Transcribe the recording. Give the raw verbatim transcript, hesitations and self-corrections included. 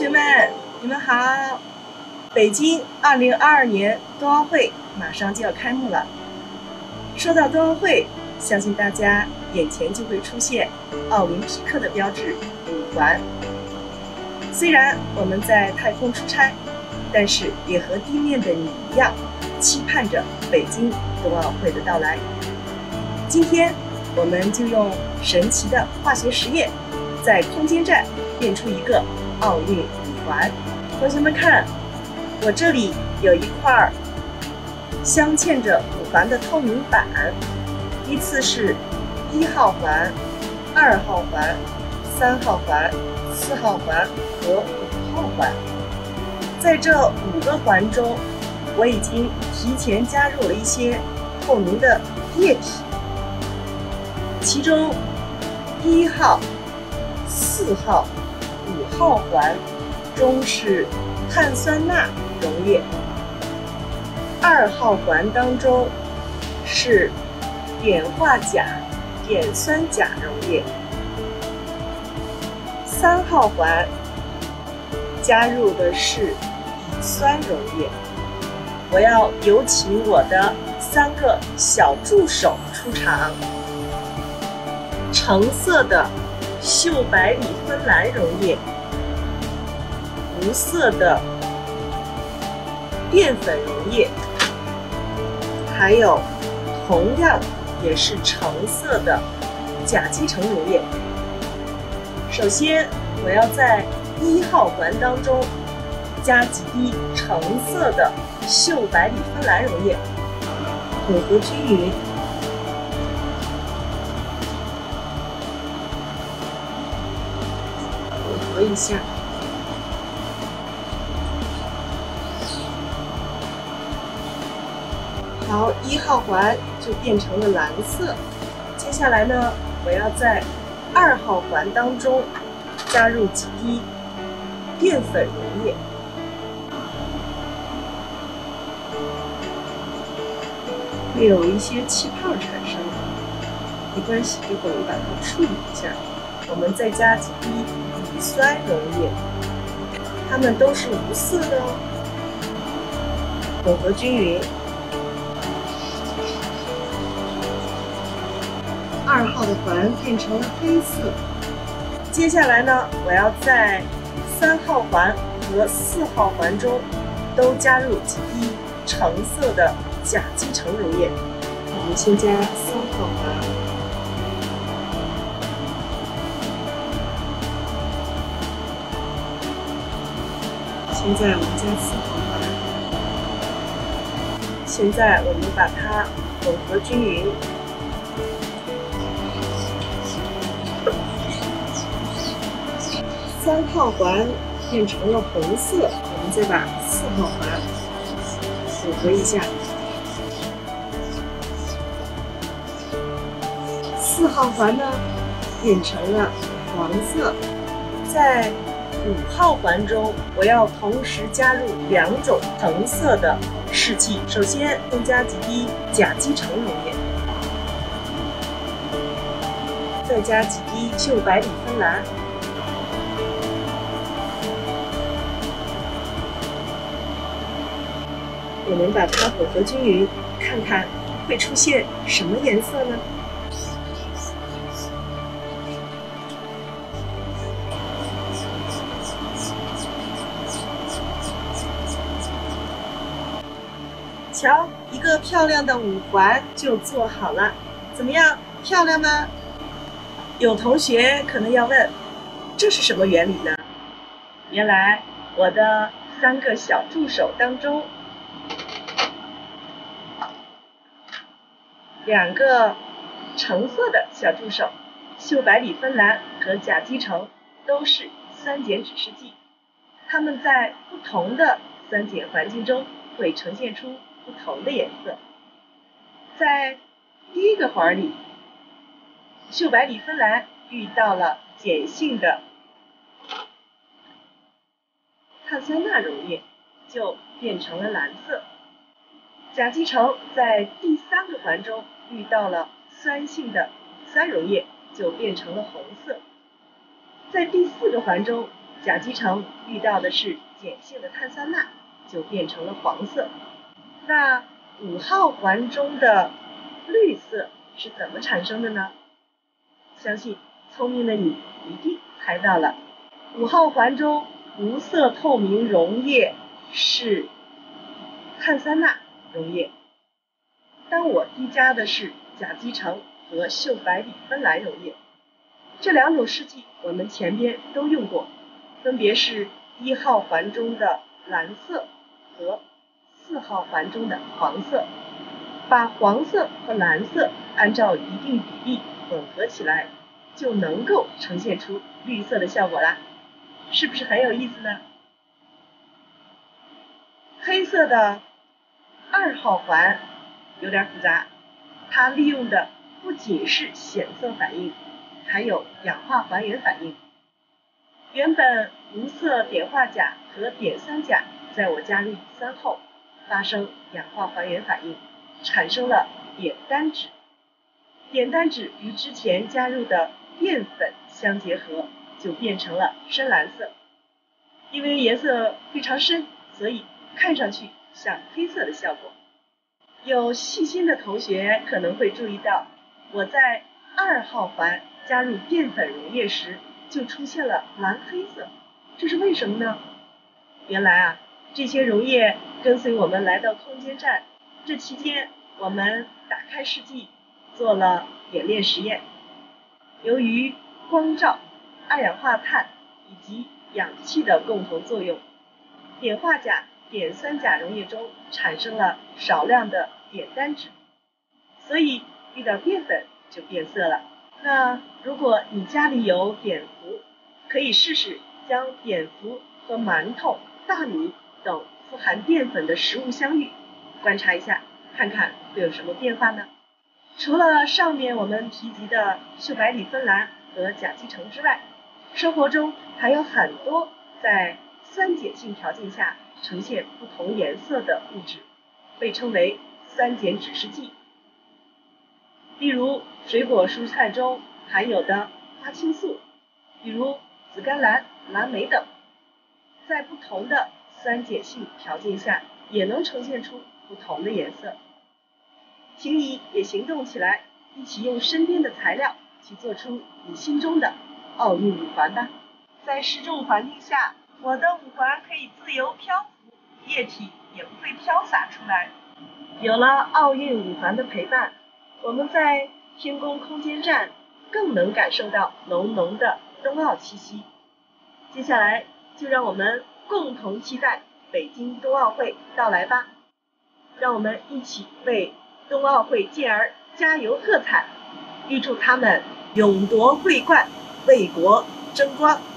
学们，你们好！北京二零二二年冬奥会马上就要开幕了。说到冬奥会，相信大家眼前就会出现奥林匹克的标志五环。虽然我们在太空出差，但是也和地面的你一样，期盼着北京冬奥会的到来。今天，我们就用神奇的化学实验，在空间站变出一个奥运五环。同学们看，我这里有一块镶嵌着五环的透明板，依次是一号环、二号环、三号环、四号环和五号环。在这五个环中，我已经提前加入了一些透明的液体，其中一号、四号、五号环中是碳酸钠溶液，二号环当中是碘化钾碘酸钾溶液，三号环加入的是乙酸溶液。我要有请我的三个小助手出场。橙色的溴白锂芬兰溶液，无色的淀粉溶液，还有同样也是橙色的甲基橙溶液。首先，我要在一号环当中加几滴橙色的溴白锂芬兰溶液，混合均匀。混合一下。好，一号环就变成了蓝色。接下来呢，我要在二号环当中加入几滴淀粉溶液，会有一些气泡产生，没关系，一会儿我把它处理一下。我们再加几滴乙酸溶液，它们都是无色的哦。混合均匀。二号的环变成了黑色。接下来呢，我要在三号环和四号环中都加入几滴橙色的甲基橙溶液。我们先加三号环。现在我们加四号环，现在我们把它混合均匀。三号环变成了红色，我们再把四号环混合一下。四号环呢变成了黄色，在五号环中，我要同时加入两种橙色的试剂。首先，先加几滴甲基橙溶液，再加几滴溴白锂芬兰，我们把它混合均匀，看看会出现什么颜色呢？瞧，一个漂亮的五环就做好了，怎么样？漂亮吗？有同学可能要问，这是什么原理呢？原来我的三个小助手当中，两个橙色的小助手，溴白锂芬兰和甲基橙都是酸碱指示剂，它们在不同的酸碱环境中会呈现出不同的颜色。在第一个环里，溴白锂芬兰遇到了碱性的碳酸钠溶液，就变成了蓝色。甲基橙在第三个环中遇到了酸性的乙酸溶液，就变成了红色。在第四个环中， 甲基城遇到的是碱性的碳酸钠，就变成了黄色。那五号环中的绿色是怎么产生的呢？相信聪明的你一定猜到了，五号环中无色透明溶液是碳酸钠溶液。当我滴加的是甲基城和溴白锂芬兰溶液，这两种试剂我们前边都用过，分别是一号环中的蓝色和四号环中的黄色。把黄色和蓝色按照一定比例混合起来，就能够呈现出绿色的效果啦，是不是很有意思呢？黑色的二号环有点复杂，它利用的不仅是显色反应，还有氧化还原反应。原本无色碘化钾和碘酸钾在我加入乙酸后发生氧化还原反应，产生了碘单酯。碘单酯与之前加入的淀粉相结合，就变成了深蓝色。因为颜色非常深，所以看上去像黑色的效果。有细心的同学可能会注意到，我在二号环加入淀粉溶液时，就出现了蓝黑色，这是为什么呢？原来啊，这些溶液跟随我们来到空间站，这期间我们打开试剂，做了演练实验。由于光照、二氧化碳以及氧气的共同作用，碘化钾、碘酸钾溶液中产生了少量的碘单酯，所以遇到淀粉就变色了。那如果你家里有碘伏，可以试试将碘伏和馒头、大米等富含淀粉的食物相遇，观察一下，看看会有什么变化呢？除了上面我们提及的溴白锂芬兰和甲基城之外，生活中还有很多在酸碱性条件下呈现不同颜色的物质，被称为酸碱指示剂。例如水果蔬菜中含有的花青素，比如紫甘蓝、蓝莓等，在不同的酸碱性条件下也能呈现出不同的颜色。请你也行动起来，一起用身边的材料去做出你心中的奥运五环吧。在失重环境下，我的五环可以自由漂浮，液体也不会飘洒出来。有了奥运五环的陪伴，我们在天宫空间站更能感受到浓浓的冬奥气息。接下来就让我们共同期待北京冬奥会到来吧，让我们一起为冬奥会健儿加油喝彩，预祝他们勇夺桂冠，为国争光。